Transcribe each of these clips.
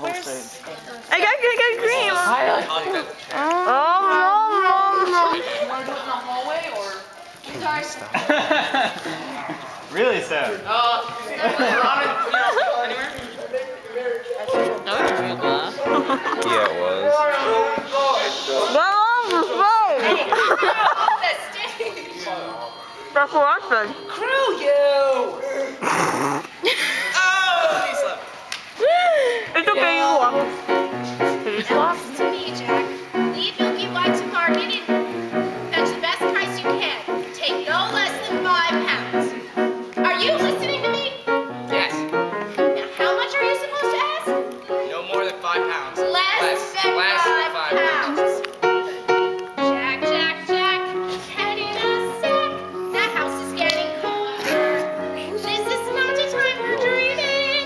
I got cream. Really sad. Yeah, it was. That's what I said. Screw you! It's okay, you walk. Can you swap? Listen to me, Jack. Leave Milky Way to Market and fetch the best price you can. Take no less than 5 pounds. Are you listening to me? Yes. Now, how much are you supposed to ask? No more than 5 pounds. Less than 5 pounds. Jack, Jack, Jack. Head in a sack. The house is getting colder. This is not a time for dreaming.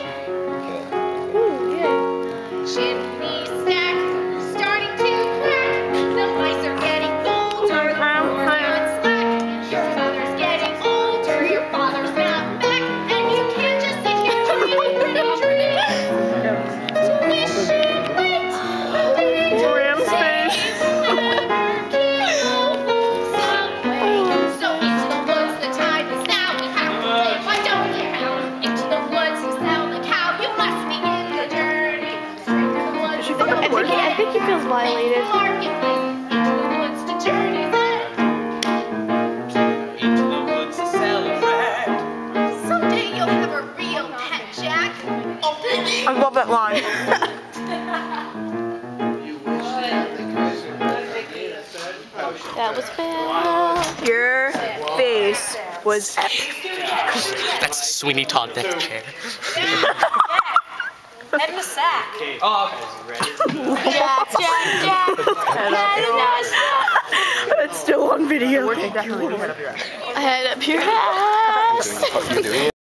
Chimney stack starting to crack. The mice are getting bolder. The floor's not slack. Your mother's getting older. Your father's not back. And you can't just sit here dreaming pretty dreams. Tuition late. Ram's face. So into the woods, the time is now. We have to play. Why don't you howl? Into the woods, you sound like how you must begin the journey. Straight to the woods. I think he feels violated. Marketplace. Into the woods to journey's end. Into the woods to celebrate. Someday you'll have a real pet, Jack. I love that line. That was bad. Your face was That's Sweeney Todd death chair. Head in a sack. Oh, Jack, Jack, Jack. Head in a sack. It's still on video. Head up your ass.